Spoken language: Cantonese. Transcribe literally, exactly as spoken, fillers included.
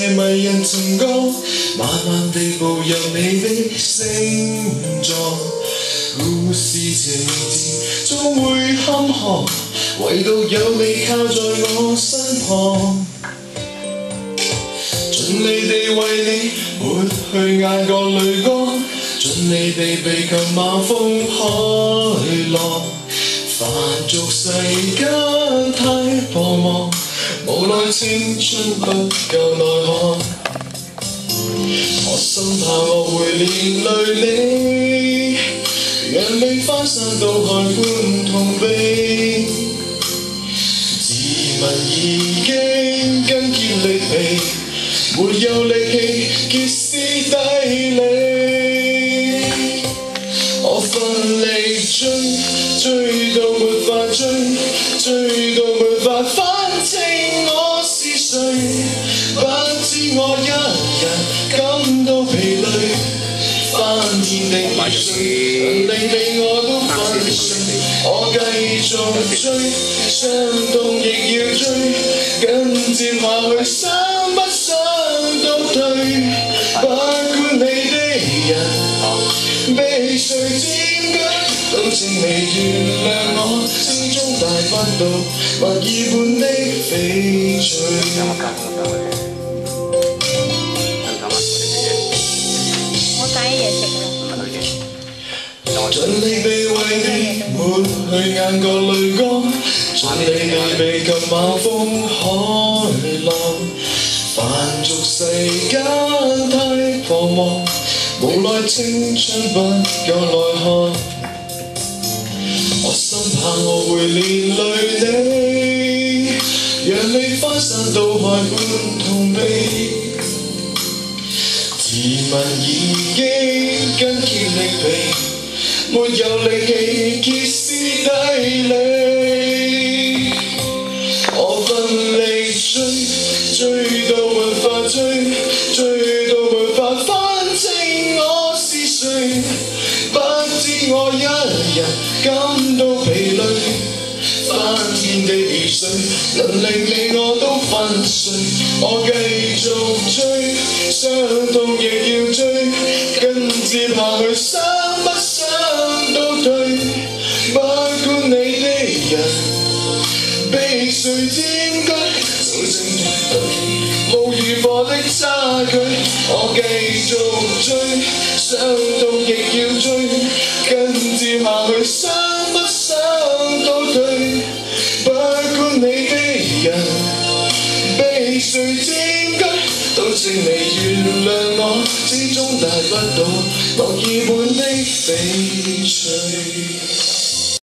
迷人情歌，慢慢地步入你的星座。故事情節總會坎坷，唯獨有你靠在我身旁。盡力地為你抹去眼角淚光，盡力地避及猛風海浪。凡俗世間太彷徨，無奈青春不夠耐看。我生怕我會連累你，讓你翻山倒海歡痛悲。自問已經筋竭力疲，沒有力氣歇斯底里。我奮力追，追到沒法追，追到沒法反正我是誰。不知我一人感到疲累，翻天的迷水，令你我都粉碎。我繼續追，傷痛亦要追，跟接下去想不想都對。不管你的人被誰佔據，都請你原諒我心中大不到墨爾本的翡翠。盡力地為你抹去眼角淚光，盡力地避及猛風海浪。凡俗世間太彷徨，無奈青春不夠耐看。我生怕我會連累你，讓你翻山倒海歡痛悲。自問已經筋竭力疲，沒有力氣歇斯底里。我奮力追，追到沒法追，追到沒法反正我是誰。不知我一人感到疲累，翻天的雨水能令你我都粉碎。我繼續追，傷痛亦要追，跟接下去想不想都對。不管你的人被誰佔據，總稱對無如何的差距。我繼續追，傷痛亦要追，跟接下去想不想都對。不管你的人被誰佔據，都請你原諒我始終達不到墨爾本的翡翠。